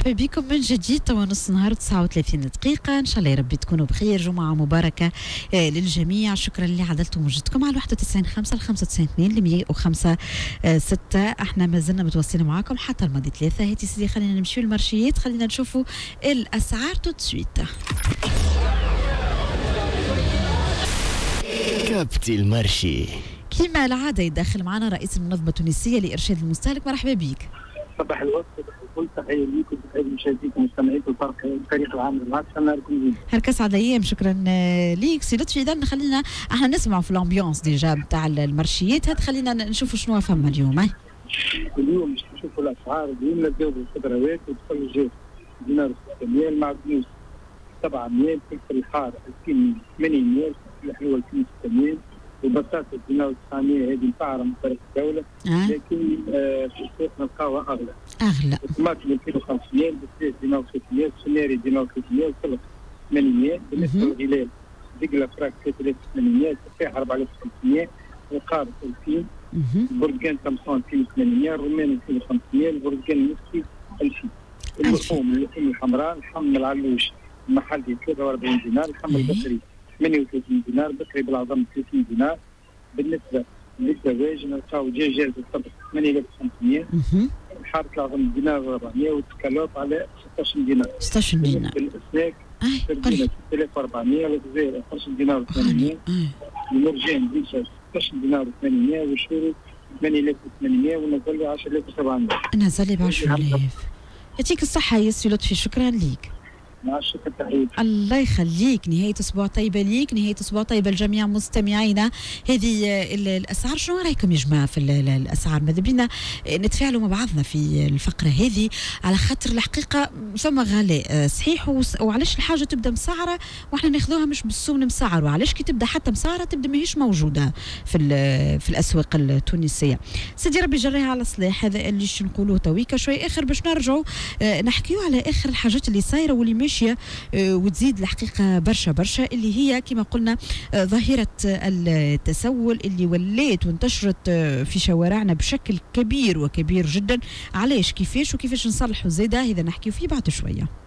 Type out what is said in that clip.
مرحبا بكم من جديد. توا نص نهار 39 دقيقة، إن شاء الله يا ربي تكونوا بخير. جمعة مباركة للجميع. شكرا اللي عدلتم وجدتكم على 91.5 ل 95.2 ل 105.6. احنا ما زلنا متواصلين معاكم حتى الماضي 3. هاتي سيدي خلينا نمشيو المارشيات، خلينا نشوفوا الأسعار تو سويت. كابتن المرشي كما العادة يدخل معنا رئيس المنظمة التونسية لإرشاد المستهلك. مرحبا بك. صباح الوقت، صباح الفل، تحية ليكم وتحية للمشاهدين والمستمعين الفريق العام معك. شكرا لكم. هركس على الايام. شكرا ليك سي لطفي. اذا خلينا احنا نسمعوا في الامبيونس ديجا نتاع المارشيات هاد، خلينا نشوفوا شنو فما اليوم. اليوم باش نشوفوا الاسعار. اليوم نبداو بالخضروات والثلجات. دينار 600، المعدنوس 700، فلفل الحار 2800، الحلوى 2600، والبطاطا دينار 900. هذه مسعره من طرف الدوله، لكن في السوق نلقاوها اغلى. الطماطم 2500، البسيط دينار 600، السناري دينار 300، والسلق 800. بالنسبه للغلال دقله فراك 3800، التفاح 4500، القارص 2000، البرتقال طمسون 2800، الرمان 2500، البرتقال النسكي 2000. اللحوم الحمراء، اللحم العلوش المحلي 43 دينار، اللحم البقري 38 دينار، بقري بالعظم 30 دينار. بالنسبه للدواجن نلقاو دجاج الصبر 8500، الحارة العظم دينار 400، والسكالوب على 16 دينار. 16 دينار. بالاسماك سردينه 6400، والجزائر 12 دينار و800، المرجان ديشا 16 دينار و800، والشوري 8800، والنزلي 10700. نزلي ب 10000. يعطيك الصحة يا سي لطفي، شكرا ليك. مع الشكر، تحية. الله يخليك. نهاية أسبوع طيبة ليك، نهاية أسبوع طيبة لجميع مستمعينا. هذه الأسعار، شنو رأيكم يا جماعة في الأسعار؟ ماذا بينا نتفاعلوا مع بعضنا في الفقرة هذه، على خاطر الحقيقة ثم غلاء صحيح. وعلاش الحاجة تبدأ مسعرة وإحنا ناخذوها مش بالسوم مسعر، وعلاش كي تبدأ حتى مسعرة تبدأ ماهيش موجودة في الأسواق التونسية. سيدي ربي يجريها على صلاح. هذا اللي نقولوه تويكا. شوي آخر باش نرجعوا نحكيو على آخر الحاجات اللي صايرة واللي ماشية وتزيد الحقيقة برشا اللي هي كما قلنا ظاهرة التسول اللي ولات وانتشرت في شوارعنا بشكل كبير جدا. علاش كيفاش نصلحوا زيادة؟ هذا نحكيو فيه بعد شوية.